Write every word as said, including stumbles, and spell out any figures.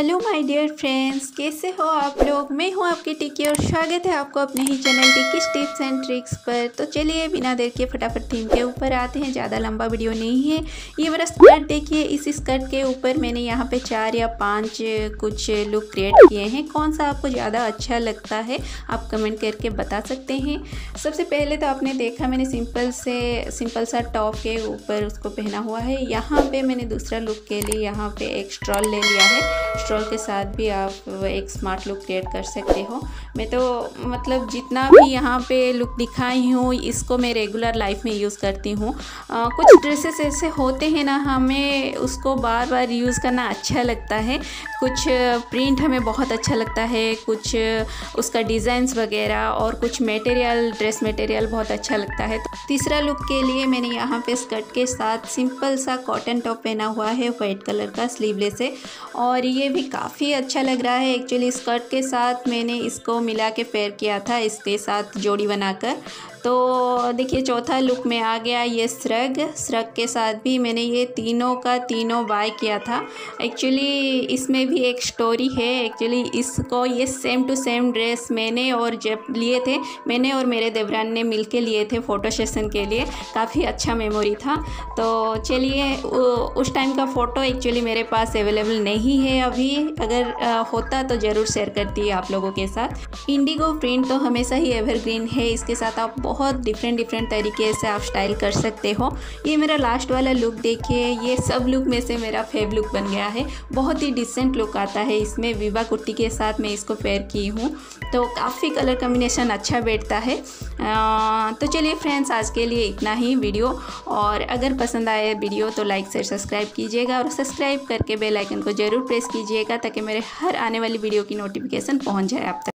Hello my dear friends, कैसे हो आप लोग। मैं हूं आपकी टिकी और स्वागत है आपको अपने ही चैनल टिकीज टिप्स एंड ट्रिक्स पर। तो चलिए बिना देर के फटाफट थीम के ऊपर आते हैं। ज़्यादा लंबा वीडियो नहीं है। ये मेरा स्कर्ट देखिए, इस स्कर्ट के ऊपर मैंने यहाँ पे चार या पाँच कुछ लुक क्रिएट किए हैं। कौन सा आपको ज़्यादा अच्छा लगता है आप कमेंट करके बता सकते हैं। सबसे पहले तो आपने देखा मैंने सिंपल से सिंपल सा टॉप के ऊपर उसको पहना हुआ है। यहाँ पे मैंने दूसरा लुक के लिए यहाँ पे एक स्ट्रॉल ले लिया है। स्ट्रॉल के साथ भी आप एक स्मार्ट लुक क्रिएट कर सकते हो। मैं तो मतलब जितना भी यहाँ पे लुक दिखाई हूँ इसको मैं रेगुलर लाइफ में यूज़ करती हूँ। कुछ ड्रेसेस ऐसे होते हैं ना, हमें उसको बार बार यूज़ करना अच्छा लगता है। कुछ प्रिंट हमें बहुत अच्छा लगता है, कुछ उसका डिज़ाइंस वगैरह और कुछ मटेरियल ड्रेस मटेरियल बहुत अच्छा लगता है। तो तीसरा लुक के लिए मैंने यहाँ पे स्कर्ट के साथ सिंपल सा कॉटन टॉप पहना हुआ है वाइट कलर का स्लीवलेस है, और ये भी काफ़ी अच्छा लग रहा है। एक्चुअली स्कर्ट के साथ मैंने इसको मिला के पेयर किया था, इसके साथ जोड़ी बनाकर। तो देखिए चौथा लुक में आ गया ये श्रग। श्रग के साथ भी मैंने ये तीनों का तीनों बाय किया था। एक्चुअली इसमें भी एक स्टोरी है। एक्चुअली इसको ये सेम टू सेम ड्रेस मैंने और जब लिए थे, मैंने और मेरे देवरान ने मिल के लिए थे फ़ोटो सेशन के लिए। काफ़ी अच्छा मेमोरी था। तो चलिए, उस टाइम का फ़ोटो एक्चुअली मेरे पास अवेलेबल नहीं है अभी। अगर होता तो ज़रूर शेयर करती है आप लोगों के साथ। इंडिगो प्रिंट तो हमेशा ही एवरग्रीन है। इसके साथ आप बहुत डिफरेंट डिफरेंट तरीके से आप स्टाइल कर सकते हो। ये मेरा लास्ट वाला लुक देखिए, ये सब लुक में से मेरा फेव लुक बन गया है। बहुत ही डिसेंट लुक आता है इसमें। विवा कुर्ती के साथ मैं इसको पेयर की हूँ, तो काफ़ी कलर कॉम्बिनेशन अच्छा बैठता है। आ, तो चलिए फ्रेंड्स, आज के लिए इतना ही वीडियो। और अगर पसंद आए वीडियो तो लाइक शेयर सब्सक्राइब कीजिएगा, और सब्सक्राइब करके बेल आइकन को ज़रूर प्रेस कीजिएगा ताकि मेरे हर आने वाली वीडियो की नोटिफिकेशन पहुँच जाए आप तक।